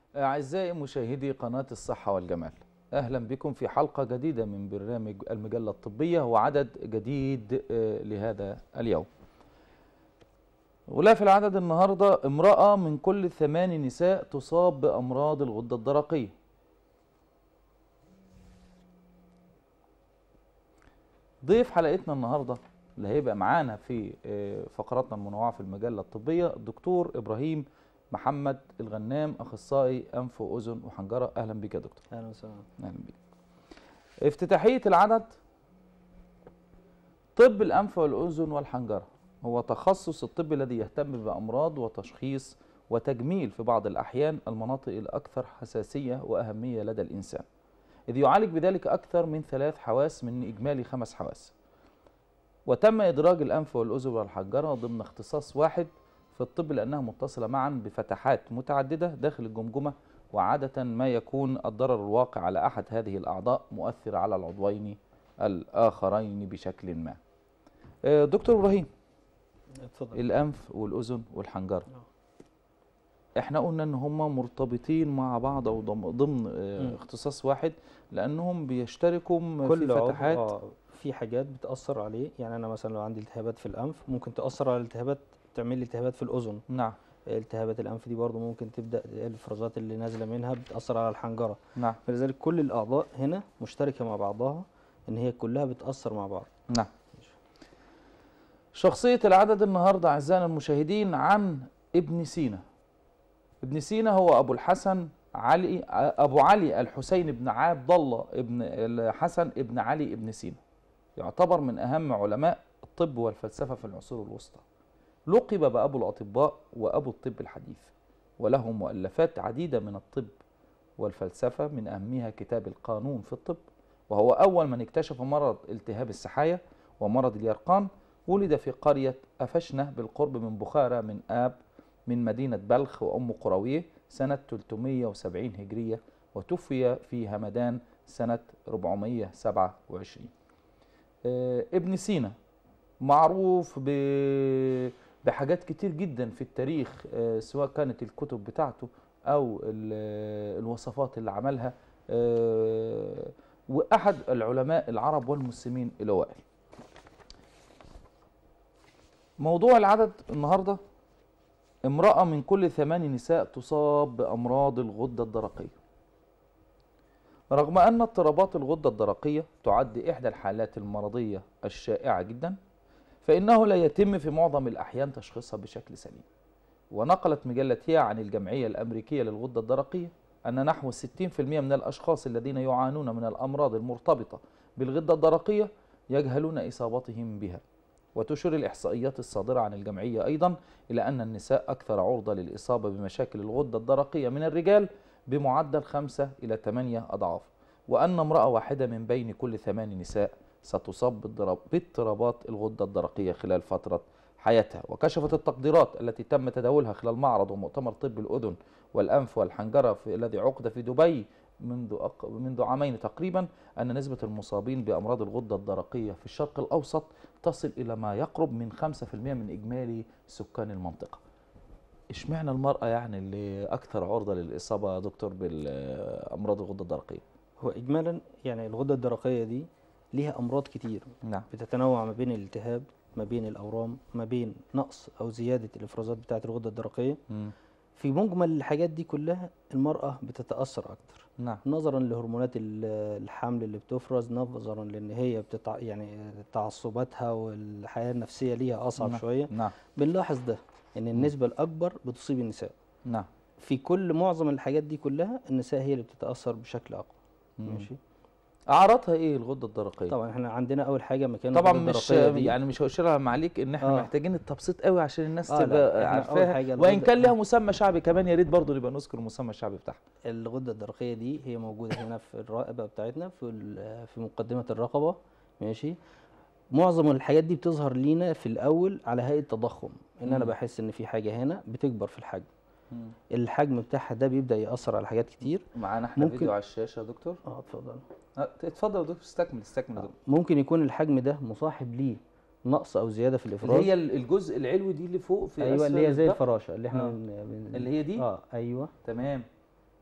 أعزائي مشاهدي قناة الصحة والجمال، أهلا بكم في حلقة جديدة من برنامج المجلة الطبية وعدد جديد لهذا اليوم. غلاف العدد النهاردة: امرأة من كل 8 نساء تصاب بأمراض الغدة الدرقية. ضيف حلقتنا النهاردة اللي هيبقى معانا في فقراتنا المنوعة في المجلة الطبية الدكتور إبراهيم محمد الغنام، أخصائي أنف وأذن وحنجرة. أهلا بك يا دكتور. اهلا وسهلا. أهلا بك. افتتاحية العدد: طب الأنف والأذن والحنجرة هو تخصص الطب الذي يهتم بأمراض وتشخيص وتجميل في بعض الأحيان المناطق الأكثر حساسية وأهمية لدى الإنسان، إذ يعالج بذلك أكثر من 3 حواس من إجمالي 5 حواس. وتم إدراج الأنف والأذن والحنجرة ضمن اختصاص واحد في الطب لأنها متصلة معا بفتحات متعددة داخل الجمجمة، وعادة ما يكون الضرر الواقع على أحد هذه الأعضاء مؤثر على العضوين الآخرين بشكل ما. دكتور إبراهيم، اتفضل. الأنف والأذن والحنجرة احنا قلنا ان هم مرتبطين مع بعض او ضمن اختصاص واحد لانهم بيشتركوا في فتحات. في حاجات بتأثر عليه، يعني انا مثلا لو عندي التهابات في الانف ممكن تأثر على التهابات، تعمل لي التهابات في الاذن. نعم. التهابات الانف دي برضو ممكن تبدأ الافرازات اللي نازله منها بتأثر على الحنجرة. نعم. فلذلك كل الاعضاء هنا مشتركه مع بعضها، ان هي كلها بتأثر مع بعض. نعم. شخصية العدد النهارده أعزائنا المشاهدين عن ابن سينا. ابن سينا هو أبو الحسن علي، أبو علي الحسين بن عبد الله ابن الحسن ابن علي ابن سينا، يعتبر من أهم علماء الطب والفلسفة في العصور الوسطى. لقب بأبو الأطباء وأبو الطب الحديث، وله مؤلفات عديدة من الطب والفلسفة، من أهمها كتاب القانون في الطب، وهو أول من اكتشف مرض التهاب السحايا ومرض اليرقان. ولد في قرية أفشنة بالقرب من بخارى من آب من مدينة بلخ وأم قرويه سنة 370 هجرية، وتوفي في همدان سنة 427. ابن سينا معروف بحاجات كتير جدا في التاريخ، سواء كانت الكتب بتاعته أو الوصفات اللي عملها، وأحد العلماء العرب والمسلمين الأوائل. موضوع العدد النهارده: امرأة من كل 8 نساء تصاب بأمراض الغدة الدرقية. رغم أن اضطرابات الغدة الدرقية تعد إحدى الحالات المرضية الشائعة جدا، فإنه لا يتم في معظم الأحيان تشخيصها بشكل سليم. ونقلت مجلة هي عن الجمعية الأمريكية للغدة الدرقية أن نحو 60% من الأشخاص الذين يعانون من الأمراض المرتبطة بالغدة الدرقية يجهلون إصابتهم بها. وتشير الإحصائيات الصادرة عن الجمعية أيضا إلى أن النساء أكثر عرضة للإصابة بمشاكل الغدة الدرقية من الرجال بمعدل 5 إلى 8 أضعاف، وأن امرأة واحدة من بين كل 8 نساء ستصاب باضطرابات الغدة الدرقية خلال فترة حياتها. وكشفت التقديرات التي تم تداولها خلال معرض ومؤتمر طب الأذن والأنف والحنجرة الذي عقد في دبي منذ عامين تقريبا أن نسبة المصابين بأمراض الغدة الدرقية في الشرق الأوسط تصل إلى ما يقرب من 5% من إجمالي سكان المنطقة. اشمعنى المرأة يعني اللي أكثر عرضة للإصابة يا دكتور بالأمراض الغدة الدرقية؟ هو إجمالا يعني الغدة الدرقية دي ليها أمراض كتير. نعم. بتتنوع ما بين الالتهاب، ما بين الأورام، ما بين نقص أو زيادة الإفرازات بتاعة الغدة الدرقية. في مجمل الحاجات دي كلها المرأة بتتأثر أكتر. نعم. نظرا لهرمونات الحمل اللي بتفرز، نظرا لأن هي يعني تعصباتها والحياة النفسية ليها أصعب شوية. نعم. بنلاحظ ده إن النسبة الأكبر بتصيب النساء. نعم. في معظم الحاجات دي كلها النساء هي اللي بتتأثر بشكل أقوى. ماشي. أعراضها إيه الغدة الدرقية؟ طبعا احنا عندنا أول حاجة مكان طبعا الغدة مش الدرقية دي. يعني مش هشيرها معليك ان احنا محتاجين التبسيط قوي عشان الناس تبقى عارفاها، وان كان لها مسمى شعبي كمان يا ريت برضه نبقى نذكر المسمى الشعبي بتاعها. الغدة الدرقية دي هي موجودة هنا في الرقبة بتاعتنا، في مقدمة الرقبة. ماشي. معظم الحاجات دي بتظهر لينا في الأول على هيئة تضخم، إن أنا بحس إن في حاجة هنا بتكبر في الحجم. الحجم بتاعها ده بيبدأ يأثر على حاجات كتير. معانا احنا فيديو على الشاشة يا دكتور. اتفضل. اتفضل يا دكتور، استكمل دكتور. ممكن يكون الحجم ده مصاحب ليه نقص او زياده في الافراز، اللي هي الجزء العلوي دي اللي فوق في ايوه، اللي هي زي الفراشه اللي احنا اللي هي دي. ايوه تمام.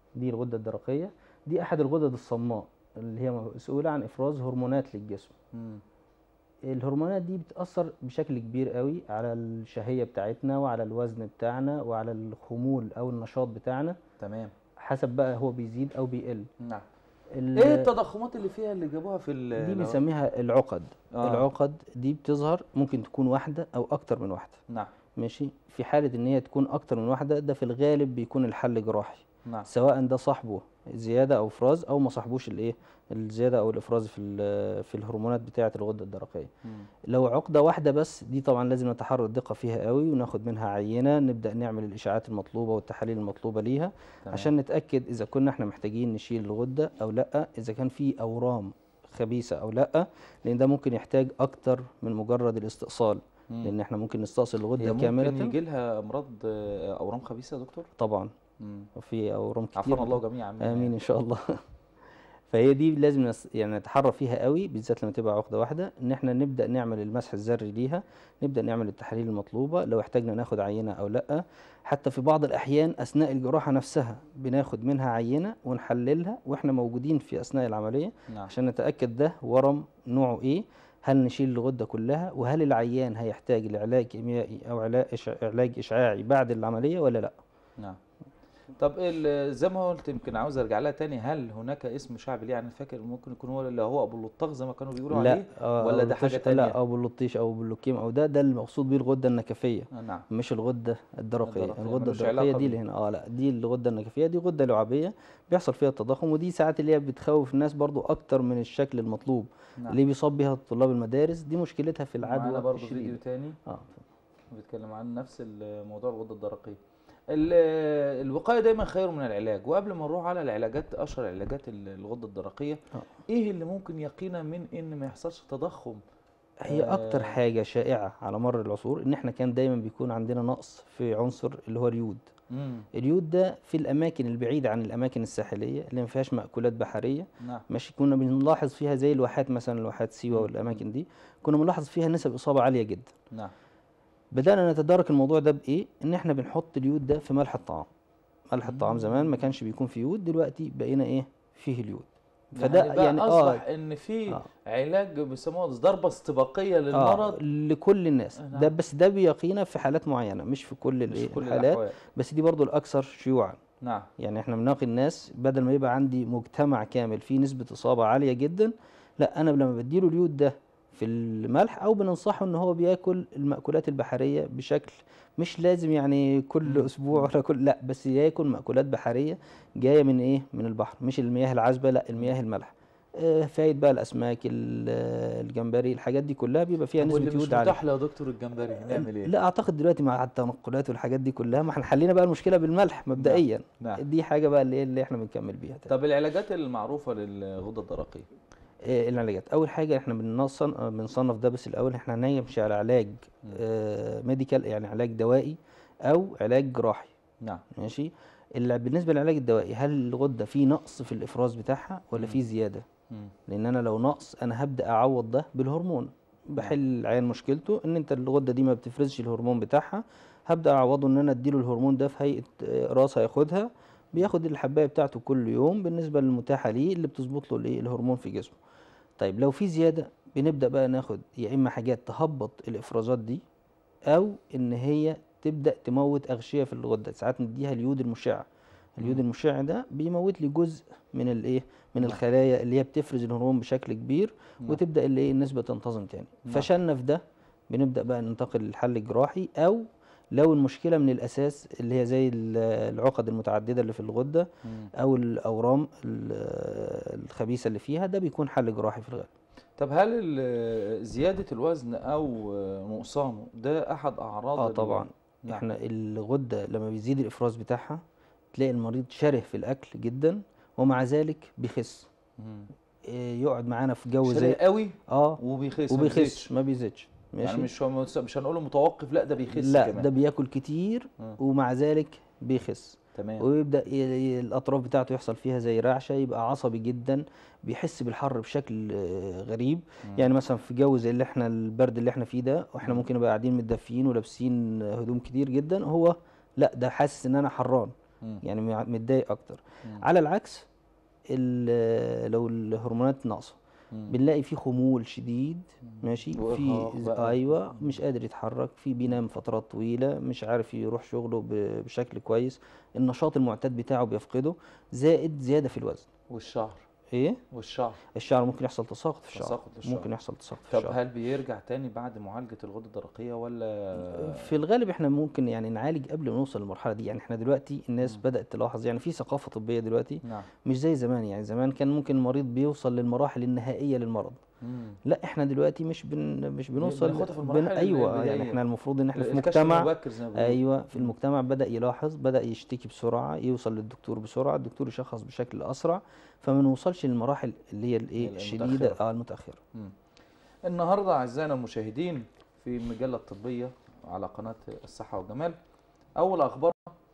دي الغده الدرقيه، دي احد الغدد الصماء اللي هي مسؤوله عن افراز هرمونات للجسم. مم. الهرمونات دي بتأثر بشكل كبير قوي على الشهية بتاعتنا وعلى الوزن بتاعنا وعلى الخمول أو النشاط بتاعنا، تمام. حسب بقى هو بيزيد أو بيقل. نعم. ال- ايه التضخمات اللي فيها اللي جابوها في دي بنسميها العقد. اه. العقد دي بتظهر ممكن تكون واحدة أو أكتر من واحدة. نعم. ماشي. في حالة إن هي تكون أكتر من واحدة، ده في الغالب بيكون الحل جراحي، نعم. سواء ده صاحبه زيادة أو إفراز، أو ما صاحبوش الزيادة أو الإفراز في الهرمونات بتاعة الغدة الدرقية. مم. لو عقدة واحدة بس، دي طبعا لازم نتحرى الدقة فيها قوي وناخد منها عينة، نبدأ نعمل الإشعاعات المطلوبة والتحاليل المطلوبة ليها، تمام. عشان نتأكد إذا كنا احنا محتاجين نشيل الغدة أو لأ، إذا كان في أورام خبيثة أو لأ، لأن ده ممكن يحتاج أكتر من مجرد الاستئصال، مم. لأن احنا ممكن نستأصل هي الغدة ممكن كاملة. يجي لها امراض اورام خبيثه يا دكتور؟ طبعا مم. في أورام كتير. عافانا الله جميعا منها آمين يعني. إن شاء الله. فهي دي لازم يعني نتحرى فيها قوي، بالذات لما تبقى عقده واحده، ان احنا نبدا نعمل المسح الذري ليها، نبدا نعمل التحاليل المطلوبه، لو احتاجنا ناخد عينه او لا. حتى في بعض الاحيان اثناء الجراحه نفسها بناخد منها عينه ونحللها واحنا موجودين في اثناء العمليه، نعم. عشان نتاكد ده ورم نوعه ايه، هل نشيل الغده كلها، وهل العيان هيحتاج لعلاج كيميائي او علاج اشعاعي بعد العمليه ولا لا. نعم. طب زي ما قلت، يمكن عاوز ارجع لها تاني، هل هناك اسم شعبي ليه؟ يعني فاكر ممكن يكون هو اللي هو ابو اللطاخ زي ما كانوا بيقولوا لا عليه، ولا ده حاجه تانية؟ لا، او باللطيش او باللوكيم، او ده المقصود بيه الغده النكفيه، نعم. مش الغده الدرقيه. الدرقية الغده ملوش الدرقيه علاقة دي اللي بيه. هنا لا، دي الغده النكفيه، دي غده لعابيه بيحصل فيها التضخم، ودي ساعات اللي هي بتخوف الناس برضو اكتر من الشكل المطلوب، نعم. اللي بيصاب بيها طلاب المدارس. دي مشكلتها في معانا العدوى برضو فيديو الشديده. تاني اه بيتكلم عن نفس الموضوع، الغده الدرقيه. الوقايه دايما خير من العلاج. وقبل ما نروح على العلاجات، اشهر علاجات الغده الدرقيه، ايه اللي ممكن يقينا من ان ما يحصلش تضخم؟ هي اكتر حاجه شائعه على مر العصور ان احنا كان دايما بيكون عندنا نقص في عنصر اللي هو اليود. اليود ده في الاماكن البعيده عن الاماكن الساحليه اللي ما فيهاش مأكولات بحريه. نعم. ماشي. كنا بنلاحظ فيها زي الواحات مثلا، الواحات سيوه والاماكن دي، كنا بنلاحظ فيها نسب اصابه عاليه جدا. نعم. بدأنا نتدارك الموضوع ده بإيه؟ إن إحنا بنحط اليود ده في ملح الطعام. ملح الطعام زمان ما كانش بيكون فيه يود، دلوقتي بقينا إيه؟ فيه اليود. فده يعني أصبح إن في علاج بيسموه ضربة استباقية للمرض لكل الناس. نعم. ده بس ده بيقينا في حالات معينة، مش في كل الحالات، الأحوال. بس دي برضو الأكثر شيوعا. نعم. يعني إحنا بنلاقي الناس بدل ما يبقى عندي مجتمع كامل فيه نسبة إصابة عالية جدا، لا، أنا لما بديله اليود ده في الملح، او بننصحه ان هو بياكل المأكولات البحرية بشكل مش لازم يعني كل اسبوع ولا لا، بس ياكل مأكولات بحرية جاية من ايه؟ من البحر، مش المياه العذبة، لا، المياه المالحة. فايد بقى الاسماك، الجمبري، الحاجات دي كلها بيبقى فيها نسبة يود عالية. مش متاح له يا دكتور الجمبري، نعمل ايه؟ لا اعتقد دلوقتي مع التنقلات والحاجات دي كلها، ما احنا حلينا بقى المشكلة بالملح مبدئيا. نعم. دي حاجة بقى اللي احنا بنكمل بيها. طب العلاجات المعروفة للغدة الدرقية؟ العلاجات، اول حاجه احنا بنصنف ده، بس الاول احنا هنمشي على علاج ميديكال، يعني علاج دوائي او علاج جراحي. نعم. ماشي. بالنسبه للعلاج الدوائي، هل الغده في نقص في الافراز بتاعها ولا في زياده؟ لان انا لو نقص انا هبدا اعوض ده بالهرمون، بحل العيان مشكلته ان انت الغده دي ما بتفرزش الهرمون بتاعها، هبدا اعوضه ان انا اديله الهرمون ده في هيئه راس هياخدها، بياخد الحبايه بتاعته كل يوم بالنسبه للمتاحه ليه اللي بتظبط له الهرمون في جسمه. طيب لو في زيادة بنبدأ بقى ناخد يا إما حاجات تهبط الإفرازات دي، أو إن هي تبدأ تموت أغشية في الغدة. ساعات نديها اليود المشع. اليود المشع ده بيموت لي جزء من الإيه؟ من الخلايا اللي هي بتفرز الهرمون بشكل كبير، وتبدأ النسبة تنتظم تاني. فشلنا في ده، بنبدأ بقى ننتقل للحل الجراحي، أو لو المشكلة من الأساس اللي هي زي العقد المتعددة اللي في الغدة أو الأورام الخبيثة اللي فيها، ده بيكون حل جراحي في الغالب. طب هل زيادة الوزن أو نقصانه ده أحد أعراض طبعا. نعم. احنا الغدة لما بيزيد الإفراز بتاعها تلاقي المريض شره في الأكل جدا، ومع ذلك بيخس. يقعد معانا في جو زي قوي وبيخس ما بيزيدش. ماشي. يعني مش هنقوله متوقف، لا ده بيخس لا كمان. ده بياكل كتير ومع ذلك بيخس. تمام. ويبدأ الأطراف بتاعته يحصل فيها زي رعشة، يبقى عصبي جدا، بيحس بالحر بشكل غريب. يعني مثلا في جو زي اللي احنا البرد اللي احنا فيه ده، واحنا ممكن نبقى قاعدين متدفيين ولابسين هدوم كتير جدا، هو لا، ده حاسس ان انا حران. يعني متضايق اكتر. على العكس لو الهرمونات ناقصه بنلاقي فيه خمول شديد، ماشي، في ايوه مش قادر يتحرك، في بينام فترات طويله، مش عارف يروح شغله بشكل كويس، النشاط المعتاد بتاعه بيفقده، زائد زياده في الوزن. والشعر ايه؟ والشعر الشعر ممكن يحصل تساقط في الشعر. تساقط الشعر. ممكن يحصل تساقط في طب الشعر. هل بيرجع تاني بعد معالجة الغدة الدرقية ولا؟ في الغالب احنا ممكن يعني نعالج قبل ما نوصل للمرحله دي. يعني احنا دلوقتي الناس بدات تلاحظ، يعني في ثقافه طبيه دلوقتي. نعم. مش زي زمان. يعني زمان كان ممكن المريض بيوصل للمراحل النهائيه للمرض. لا احنا دلوقتي مش بنوصل بناخدها في المراحل ايوه يعني البدائية. احنا المفروض ان احنا في الكشف مجتمع، المبكر زي ما بيقولوا. ايوه في المجتمع بدا يلاحظ، بدا يشتكي بسرعه، يوصل للدكتور بسرعه، الدكتور يشخص بشكل اسرع، فما نوصلش للمراحل اللي هي الايه الشديده المتاخره. النهارده اعزائنا المشاهدين في المجله الطبيه على قناه الصحه والجمال، اول اخبارنا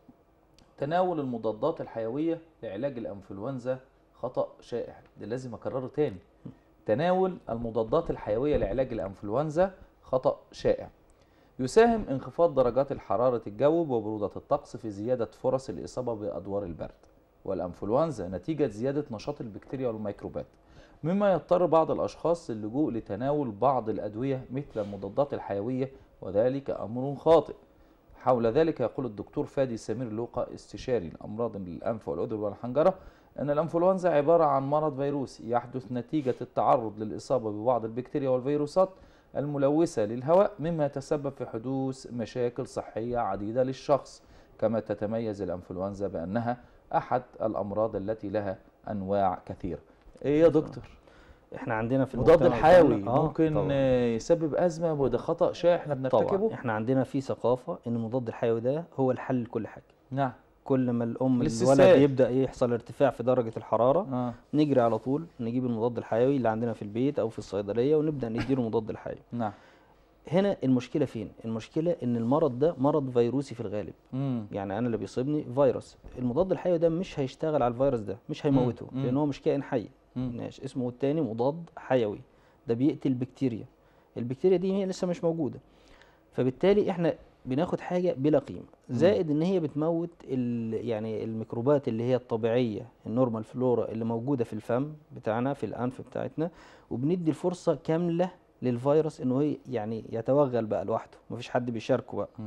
تناول المضادات الحيويه لعلاج الانفلونزا خطا شائع. ده لازم اكرره تاني، تناول المضادات الحيويه لعلاج الانفلونزا خطا شائع. يساهم انخفاض درجات حراره الجو وبروده الطقس في زياده فرص الاصابه بادوار البرد والانفلونزا نتيجه زياده نشاط البكتيريا والميكروبات، مما يضطر بعض الأشخاص للجوء لتناول بعض الأدوية مثل المضادات الحيوية، وذلك أمر خاطئ. حول ذلك يقول الدكتور فادي سمير لوقا استشاري الأمراض الأنف والأذن والحنجرة أن الأنفلونزا عبارة عن مرض فيروسي يحدث نتيجة التعرض للإصابة ببعض البكتيريا والفيروسات الملوثة للهواء، مما يتسبب في حدوث مشاكل صحية عديدة للشخص. كما تتميز الأنفلونزا بأنها أحد الأمراض التي لها أنواع كثيرة. ايه يا دكتور؟ احنا عندنا في المضاد الحيوي ممكن طبعا يسبب ازمه، وده خطا شائع احنا بنرتكبه. طبعا احنا عندنا في ثقافه ان المضاد الحيوي ده هو الحل لكل حاجه. نعم. كل ما الولد يبدا يحصل ارتفاع في درجه الحراره نجري على طول نجيب المضاد الحيوي اللي عندنا في البيت او في الصيدليه ونبدا نديله المضاد الحيوي. نعم. هنا المشكله فين؟ المشكله ان المرض ده مرض فيروسي في الغالب. يعني انا اللي بيصيبني فيروس، المضاد الحيوي ده مش هيشتغل على الفيروس ده، مش هيموته لان هو مش كائن حي. ماشي، اسمه التاني مضاد حيوي، ده بيقتل بكتيريا. البكتيريا دي هي لسه مش موجوده، فبالتالي احنا بناخد حاجه بلا قيمه، زائد ان هي بتموت يعني الميكروبات اللي هي الطبيعيه، النورمال فلورا اللي موجوده في الفم بتاعنا، في الانف بتاعتنا، وبندي الفرصه كامله للفيروس انه يعني يتوغل بقى لوحده، مفيش حد بيشاركه بقى.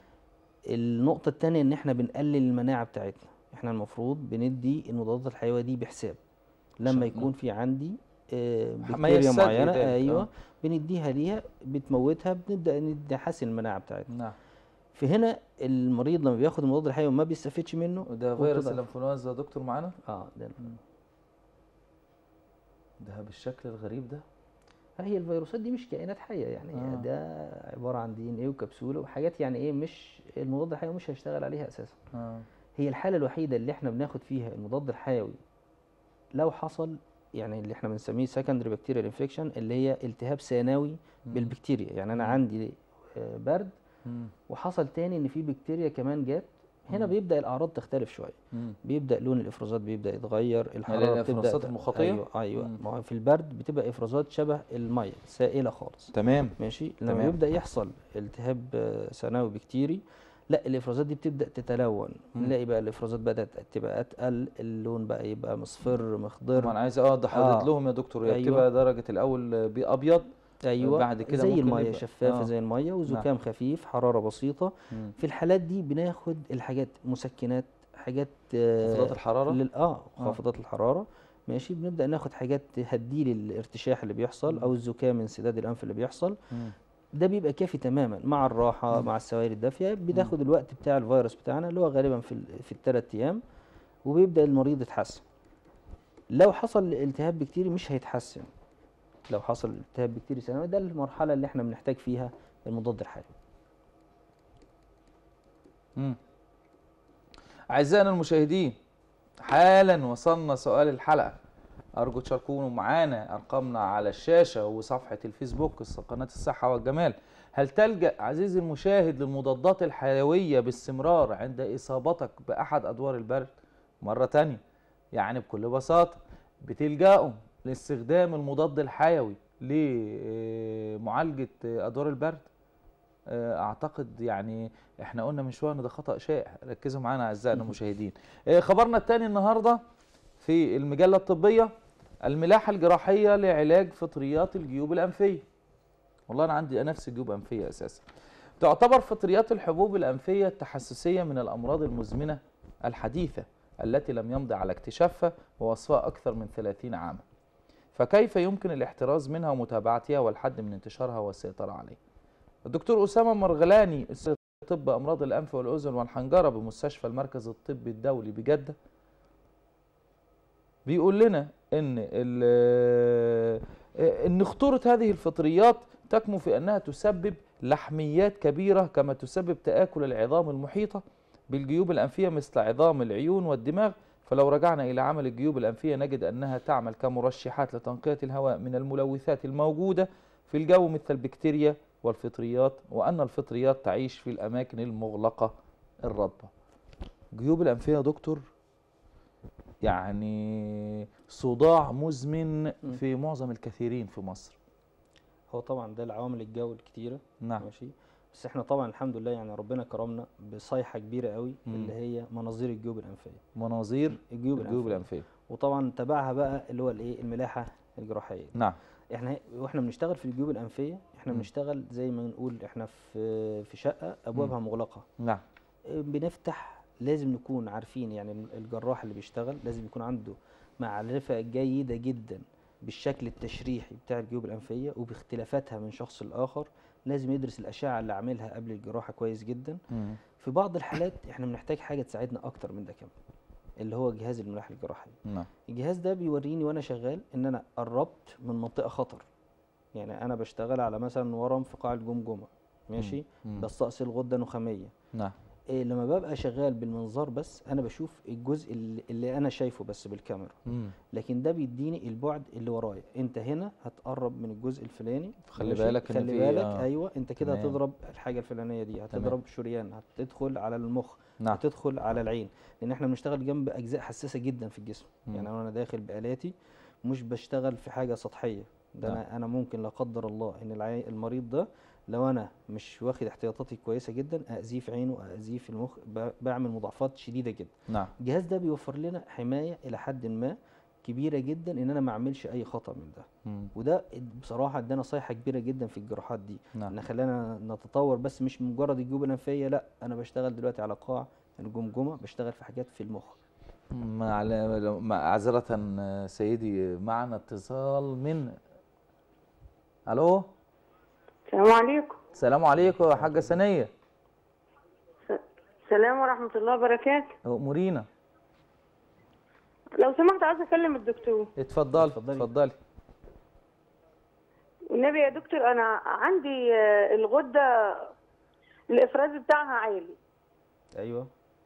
النقطه الثانيه ان احنا بنقلل المناعه بتاعتنا. احنا المفروض بندي المضادات الحيويه دي بحساب. لما يكون في عندي بكتيريا معينه ايوه بنديها ليها بتموتها، بنبدا نحسن المناعه بتاعتها. نعم. في هنا المريض لما بياخد المضاد الحيوي وما بيستفيدش منه. وده فيروس الانفلونزا يا دكتور معانا؟ ده بالشكل الغريب ده. هي الفيروسات دي مش كائنات حيه يعني ده عباره عن دي ان ايه وكبسوله وحاجات، يعني ايه، مش المضاد الحيوي مش هيشتغل عليها اساسا. هي الحاله الوحيده اللي احنا بناخد فيها المضاد الحيوي لو حصل يعني اللي احنا بنسميه سكندري بكتيريال انفكشن، اللي هي التهاب ثانوي بالبكتيريا. يعني انا عندي برد وحصل تاني ان في بكتيريا كمان جت، هنا بيبدا الاعراض تختلف شويه. بيبدا لون الافرازات بيبدا يتغير، الحراره يعني الافرازات المخاطيه. ايوه ما هو في البرد بتبقى افرازات شبه الميه سائله خالص. تمام. ماشي. لما يبدا يحصل التهاب ثانوي بكتيري، لا الافرازات دي بتبدا تتلون، نلاقي بقى الافرازات بدات تبقى اتقل، اللون بقى يبقى مصفر مخضر. طبعا عايز احدد لهم يا دكتور، هي بتبقى درجه الاول ابيض، ايوه بعد كده زي الميه شفافه زي الميه، وزكام خفيف، حراره بسيطه. في الحالات دي بناخد الحاجات مسكنات، حاجات خافضات الحراره خافضات الحراره. ماشي. بنبدا ناخد حاجات تهدي لي الارتشاح اللي بيحصل او الزكام انسداد الانف اللي بيحصل. ده بيبقى كافي تماما مع الراحه مع السوائل الدافيه. بتاخد الوقت بتاع الفيروس بتاعنا اللي هو غالبا في ال3 ايام، وبيبدا المريض يتحسن. لو حصل التهاب بكتيري مش هيتحسن. لو حصل التهاب بكتيري ثانوي ده المرحله اللي احنا بنحتاج فيها المضاد الحيوي. اعزائنا المشاهدين، حالا وصلنا سؤال الحلقه. أرجو تشاركونا معانا، أرقامنا على الشاشة وصفحة الفيسبوك قناة الصحة والجمال. هل تلجأ عزيزي المشاهد للمضادات الحيوية باستمرار عند إصابتك بأحد أدوار البرد؟ مرة تانية، يعني بكل بساطة بتلجأوا لاستخدام المضاد الحيوي لمعالجة أدوار البرد؟ اعتقد يعني احنا قلنا من شويه ان ده خطأ شائع. ركزوا معانا اعزائنا المشاهدين. خبرنا الثاني النهارده في المجله الطبيه: الملاحه الجراحيه لعلاج فطريات الجيوب الانفيه. والله انا عندي نفس جيوب انفيه اساسا. تعتبر فطريات الحبوب الانفيه التحسسيه من الامراض المزمنه الحديثه التي لم يمضي على اكتشافها ووصفها اكثر من 30 عاما. فكيف يمكن الاحتراز منها ومتابعتها والحد من انتشارها والسيطره عليها؟ الدكتور أسامة مرغلاني، استاذ طب امراض الانف والاذن والحنجره بمستشفى المركز الطبي الدولي بجده، بيقول لنا ان خطوره هذه الفطريات تكمن في انها تسبب لحميات كبيره، كما تسبب تآكل العظام المحيطه بالجيوب الانفيه مثل عظام العيون والدماغ. فلو رجعنا الى عمل الجيوب الانفيه نجد انها تعمل كمرشحات لتنقيه الهواء من الملوثات الموجوده في الجو مثل البكتيريا والفطريات، وان الفطريات تعيش في الاماكن المغلقه الرطبه. جيوب الانفيه يا دكتور يعني صداع مزمن في معظم الكثيرين في مصر. هو طبعا ده العوامل الجو الكتيره. نعم. ماشي. بس احنا طبعا الحمد لله يعني ربنا كرمنا بصيحه كبيره قوي اللي هي مناظير الجيوب الانفيه. مناظير الجيوب الانفيه. وطبعا تبعها بقى اللي هو الايه الملاحه الجراحيه. نعم. احنا واحنا بنشتغل في الجيوب الانفيه احنا بنشتغل زي ما نقول احنا في شقه ابوابها مغلقه. نعم. بنفتح، لازم نكون عارفين يعني الجراح اللي بيشتغل لازم يكون عنده معرفه جيده جدا بالشكل التشريحي بتاع الجيوب الانفيه وباختلافاتها من شخص لاخر. لازم يدرس الاشعه اللي عاملها قبل الجراحه كويس جدا. في بعض الحالات احنا بنحتاج حاجه تساعدنا اكتر من ده كمان، اللي هو جهاز الملاحه الجراحيه. نعم. الجهاز ده بيوريني وانا شغال ان انا قربت من منطقه خطر. يعني انا بشتغل على مثلا ورم في قاع الجمجمه، ماشي، بستأصل غده نخاميه. نعم. لما ببقى شغال بالمنظار بس انا بشوف الجزء اللي انا شايفه بس بالكاميرا. لكن ده بيديني البعد اللي ورايا. انت هنا هتقرب من الجزء الفلاني، خلي بالك خلي بالك ايوه انت كده هتضرب الحاجه الفلانيه دي، هتضرب شريان، هتدخل على المخ. نعم. هتدخل على العين، لان احنا بنشتغل جنب اجزاء حساسه جدا في الجسم. يعني انا داخل بآلاتي مش بشتغل في حاجه سطحيه. ده نعم. انا ممكن لا قدر الله ان المريض ده لو انا مش واخد احتياطاتي كويسه جدا اذيه في عينه، اذيه في المخ، بعمل مضاعفات شديده جدا. نعم. الجهاز ده بيوفر لنا حمايه الى حد ما كبيره جدا ان انا ما اعملش اي خطا من ده. وده بصراحه ادانا صيحه كبيره جدا في الجراحات دي. نعم. ان خلانا نتطور، بس مش مجرد الجيوب الانفيه، لا انا بشتغل دلوقتي على قاع الجمجمه، بشتغل في حاجات في المخ. معذره سيدي، معنا اتصال من الو. السلام عليكم. السلام عليكم يا حاجة سنية. السلام ورحمة الله وبركاته. أمورينا. لو سمحت عايزة أكلم الدكتور. اتفضلي. والنبي يا دكتور أنا عندي الغدة الإفراز بتاعها عالي. أيوه.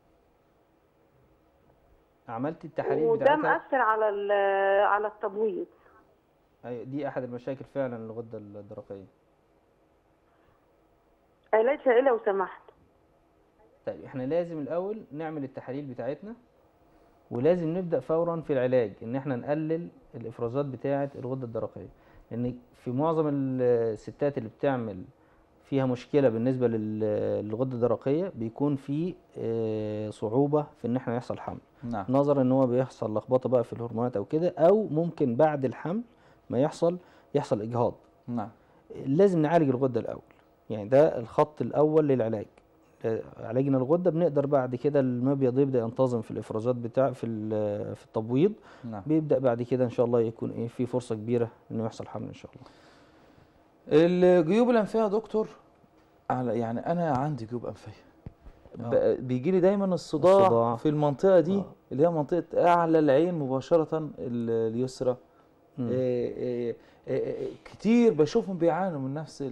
عملتي التحاليل بتاعتها؟ وده مأثر على التبويض. أيوه، دي أحد المشاكل فعلا الغدة الدرقية. علاجها ايه لو سمحت؟ طيب احنا لازم الاول نعمل التحاليل بتاعتنا، ولازم نبدا فورا في العلاج ان احنا نقلل الافرازات بتاعه الغده الدرقيه. لان في معظم الستات اللي بتعمل فيها مشكله بالنسبه للغده الدرقيه بيكون في صعوبه في ان احنا يحصل حمل. نعم. نظرا ان هو بيحصل لخبطه بقى في الهرمونات او كده، او ممكن بعد الحمل ما يحصل اجهاض. نعم. لازم نعالج الغده الاول. يعني ده الخط الاول للعلاج. عالجنا الغده بنقدر بعد كده المبيض يبدا ينتظم في الافرازات في التبويض. نعم. بيبدا بعد كده ان شاء الله يكون في فرصه كبيره انه يحصل حمل ان شاء الله. الجيوب الانفيه يا دكتور، يعني انا عندي جيوب انفيه بيجي لي دايما الصداع في المنطقه دي اللي هي منطقه اعلى العين مباشره اليسرى. كتير بشوفهم بيعانوا من نفس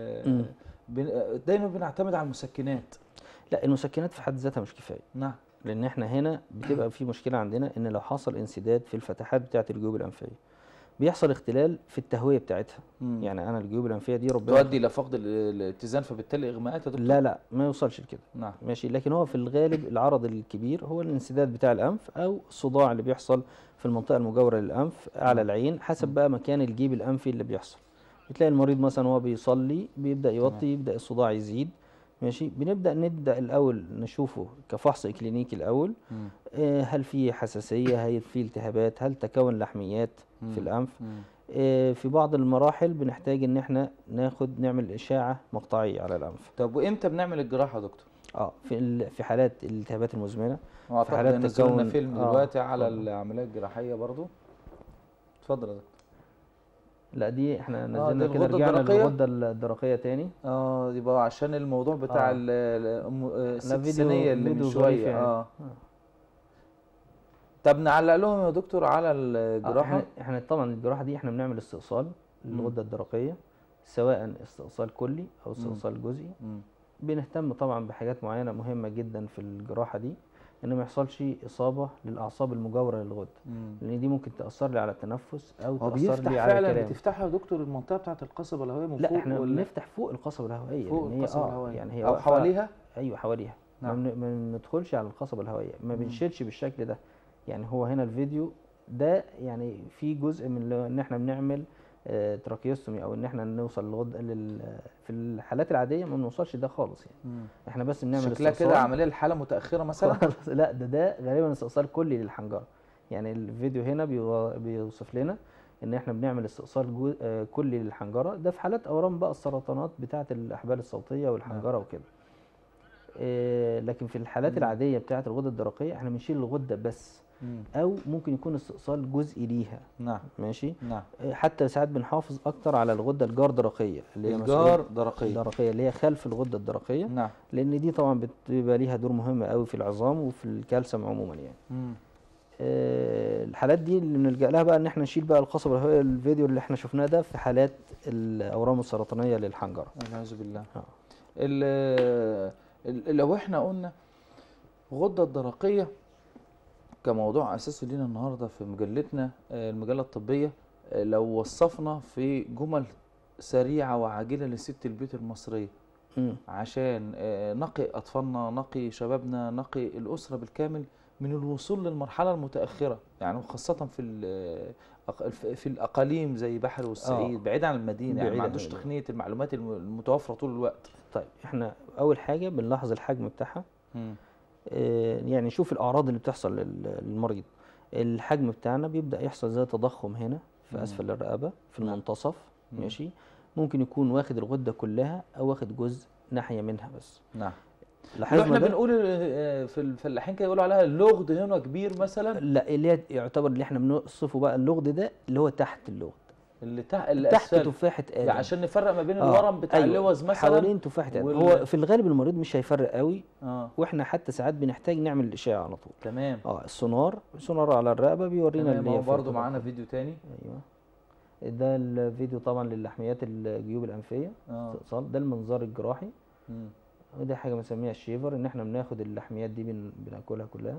دايما بنعتمد على المسكنات. لا، المسكنات في حد ذاتها مش كفايه. نعم. لان احنا هنا بتبقى في مشكله عندنا ان لو حصل انسداد في الفتحات بتاعه الجيوب الانفيه بيحصل اختلال في التهويه بتاعتها. يعني انا الجيوب الانفيه دي ربنا تؤدي الى فقد الاتزان فبالتالي اغماءات يا دكتور؟ لا ما يوصلش لكده. نعم. ماشي. لكن هو في الغالب العرض الكبير هو الانسداد بتاع الانف او الصداع اللي بيحصل في المنطقه المجاوره للانف اعلى العين، حسب بقى مكان الجيب الانفي اللي بيحصل. بتلاقي المريض مثلا وهو بيصلي بيبدا يوطي، يبدا الصداع يزيد. ماشي، نبدا الاول نشوفه كفحص كلينيكي الاول. مم. هل في حساسيه، هل في التهابات، هل تكون لحميات في الانف. مم. في بعض المراحل بنحتاج ان احنا نعمل اشاعه مقطعيه على الانف. طب وامتى بنعمل الجراحه يا دكتور؟ في حالات الالتهابات المزمنه، واعتقد حالات هينزلوا لنا تكون- فيلم دلوقتي على اتفضل. العمليه الجراحيه برضو. اتفضل يا دكتور. لا دي احنا دي نزلنا كده، الغدة رجعنا الدرقية؟ للغده الدرقيه تاني. يبقى عشان الموضوع بتاع آه. الست لا، السنيه اللي من فيديو ظريف شويه. يعني. طب نعلق لهم يا دكتور على احنا الجراحه. طبعا الجراحه دي احنا بنعمل استئصال للغده الدرقيه، سواء استئصال كلي او استئصال جزئي. مم. بنهتم طبعا بحاجات معينه مهمه جدا في الجراحه دي، ان ما يحصلش اصابه للاعصاب المجاوره للغده، مم. لان دي ممكن تاثر لي على التنفس او هو تاثر بيفتح لي على فعلا، الكلام. بتفتحها يا دكتور المنطقه بتاعه القصبه الهوائيه من لا فوق احنا ولا بنفتح فوق القصبه الهوائيه، فوق لان هي القصبه الهوائيه يعني هي او واقفة- حواليها؟ ايوه حواليها. نعم. ما بندخلش على القصبه الهوائيه، ما بنشيلش بالشكل ده. يعني هو هنا الفيديو ده يعني في جزء من ان احنا بنعمل تراكيوستومي، او ان احنا نوصل في الحالات العاديه ما بنوصلش ده خالص يعني. مم. احنا بس بنعمل شكلها كده استئصال. عمليه الحاله متاخره مثلا. خالص. لا ده غالبا استئصال كلي للحنجره. يعني الفيديو هنا بيوصف لنا ان احنا بنعمل استئصال كلي للحنجره، ده في حالات اورام بقى السرطانات بتاعه الاحبال الصوتيه والحنجره وكده. لكن في الحالات العاديه بتاعه الغده الدرقيه احنا بنشيل الغده بس، او ممكن يكون استئصال جزئي ليها. نعم. ماشي. نعم. حتى ساعات بنحافظ اكتر على الغده الجار درقيه، اللي هي الجار درقيه. الدرقيه اللي هي خلف الغده الدرقيه. نعم. لان دي طبعا بتبقى ليها دور مهم قوي في العظام وفي الكالسيوم عموما يعني. الحالات دي اللي بنلجأ لها بقى ان احنا نشيل بقى القصبة الهوائية. الفيديو اللي احنا شفناه ده في حالات الاورام السرطانية للحنجرة. والعياذ بالله. لو احنا قلنا الغدة الدرقية كموضوع اساسي لينا النهارده في مجلتنا المجلة الطبية، لو وصفنا في جمل سريعة وعاجلة لست البيت المصرية عشان نقي اطفالنا، نقي شبابنا، نقي الاسرة بالكامل من الوصول للمرحلة المتأخرة، يعني خاصة في الأقاليم زي بحر والصعيد، بعيد عن المدينة، يعني ما عندوش تقنية المعلومات المتوفرة طول الوقت. طيب احنا أول حاجة بنلاحظ الحجم بتاعها. يعني نشوف الأعراض اللي بتحصل للمريض. الحجم بتاعنا بيبدأ يحصل زي تضخم هنا في أسفل الرقبة في المنتصف. ماشي. ممكن يكون واخد الغدة كلها أو واخد جزء ناحية منها بس. نعم. لاحظنا احنا ده؟ بنقول في الفلاحين كده يقولوا عليها اللغد هنا كبير مثلا. لا، اللي هي يعتبر اللي احنا بنوصفه بقى اللغد ده اللي هو تحت اللغد، اللي تحت تفاحة آدم. يعني عشان نفرق ما بين الورم بتاع اللوز مثلا حوالين تفاحة آدم. هو في الغالب المريض مش هيفرق قوي. واحنا حتى ساعات بنحتاج نعمل الاشعه على طول. تمام. السونار على الرقبه بيورينا اللي هي برضه معانا فيديو تاني. ايوه، ده الفيديو طبعا للحميات الجيوب الانفيه. استئصال ده المنظار الجراحي. ودي حاجه بنسميها الشيفر، ان احنا بناخد اللحميات دي بناكلها كلها.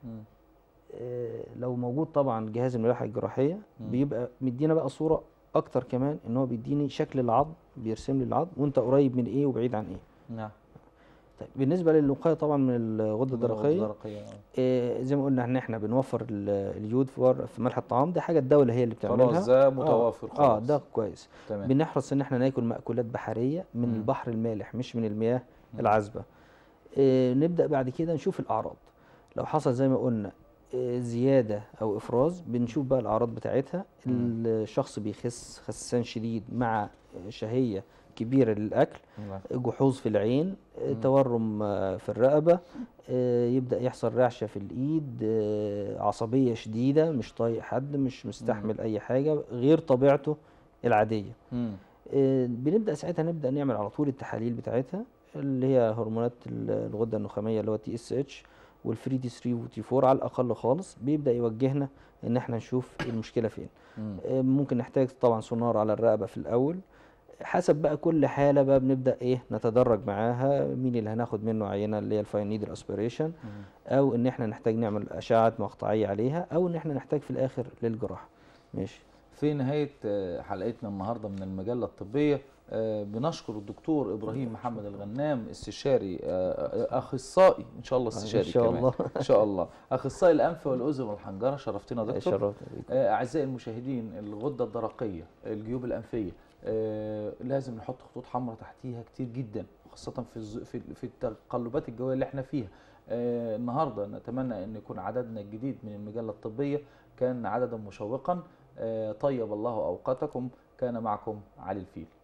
لو موجود طبعا جهاز الملاحه الجراحيه بيبقى مدينا بقى صوره اكتر كمان، ان هو بيديني شكل العظم، بيرسم لي العظم وانت قريب من ايه وبعيد عن ايه. نعم. طيب بالنسبه للوقايه طبعا من الغده الدرقيه، زي ما قلنا ان احنا بنوفر اليود في ملح الطعام، ده حاجه الدوله هي اللي بتعملها. خلاص ده متوافر خلاص. ده كويس. تمام. بنحرص ان احنا ناكل مأكولات بحريه من البحر المالح مش من المياه العذبه. نبدا بعد كده نشوف الاعراض. لو حصل زي ما قلنا زياده او افراز، بنشوف بقى الاعراض بتاعتها. الشخص بيخس خسان شديد مع شهيه كبيره للاكل، جحوظ في العين، تورم في الرقبه، يبدا يحصل رعشه في الايد، عصبيه شديده، مش طايق حد، مش مستحمل اي حاجه غير طبيعته العاديه. بنبدا ساعتها نعمل على طول التحاليل بتاعتها، اللي هي هرمونات الغده النخاميه اللي هو TSH والفري دي 3 وتي 4 على الاقل خالص. بيبدا يوجهنا ان احنا نشوف المشكله فين. ممكن نحتاج طبعا سونار على الرقبه في الاول، حسب بقى كل حاله بقى بنبدا نتدرج معاها، مين اللي هناخد منه عينه اللي هي الفاين نيدل اسبيريشن، او ان احنا نحتاج نعمل اشعه مقطعيه عليها، او ان احنا نحتاج في الاخر للجراحه. ماشي. في نهايه حلقتنا النهارده من المجله الطبيه بنشكر الدكتور ابراهيم محمد الغنام، استشاري اخصائي ان شاء الله، استشاري إن شاء كمان الله. ان شاء الله، اخصائي الانف والاذن والحنجره. شرفتنا دكتور. شرفت بيك. اعزائي المشاهدين، الغده الدرقيه، الجيوب الانفيه لازم نحط خطوط حمراء تحتيها كتير جدا، خاصة في التقلبات الجوية اللي احنا فيها. النهارده نتمنى ان يكون عددنا الجديد من المجلة الطبية كان عددا مشوقا. طيب الله اوقاتكم، كان معكم علي الفيل.